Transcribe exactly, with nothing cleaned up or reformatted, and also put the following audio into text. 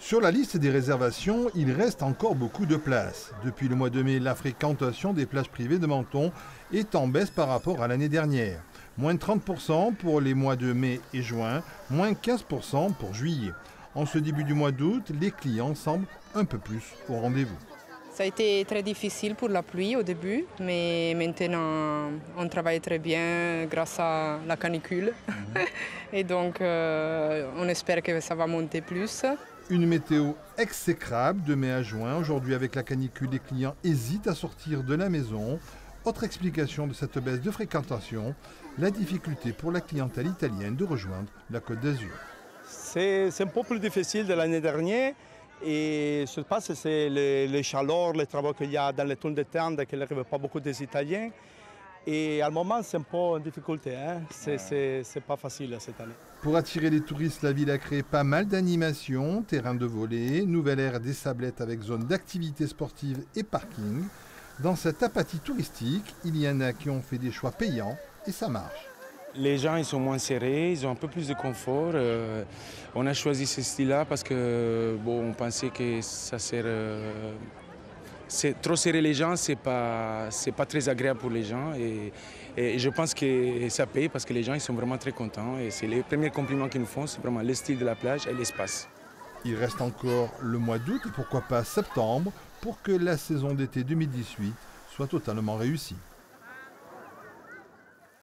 Sur la liste des réservations, il reste encore beaucoup de places. Depuis le mois de mai, la fréquentation des plages privées de Menton est en baisse par rapport à l'année dernière. Moins trente pour cent pour les mois de mai et juin, moins quinze pour cent pour juillet. En ce début du mois d'août, les clients semblent un peu plus au rendez-vous. Ça a été très difficile pour la pluie au début, mais maintenant on travaille très bien grâce à la canicule. Mmh. Et donc euh, on espère que ça va monter plus. Une météo exécrable de mai à juin. Aujourd'hui, avec la canicule, les clients hésitent à sortir de la maison. Autre explication de cette baisse de fréquentation, la difficulté pour la clientèle italienne de rejoindre la Côte d'Azur. C'est un peu plus difficile de l'année dernière. Et ce qui se passe, c'est les, les chaleurs, les travaux qu'il y a dans les tours de tente, qu'il n'arrive pas beaucoup des Italiens. Et à un moment, c'est un peu en difficulté. Hein? C'est pas facile cette année. Pour attirer les touristes, la ville a créé pas mal d'animations, terrains de volley, nouvelle ère des Sablettes avec zone d'activités sportives et parking. Dans cette apathie touristique, il y en a qui ont fait des choix payants et ça marche. Les gens ils sont moins serrés, ils ont un peu plus de confort. Euh, on a choisi ce style-là parce que bon, on pensait que ça sert. Euh, trop serrer les gens, c'est pas c'est pas très agréable pour les gens et, et je pense que ça paye parce que les gens ils sont vraiment très contents et c'est les premiers compliments qu'ils nous font, c'est vraiment le style de la plage et l'espace. Il reste encore le mois d'août et pourquoi pas septembre pour que la saison d'été deux mille dix-huit soit totalement réussie.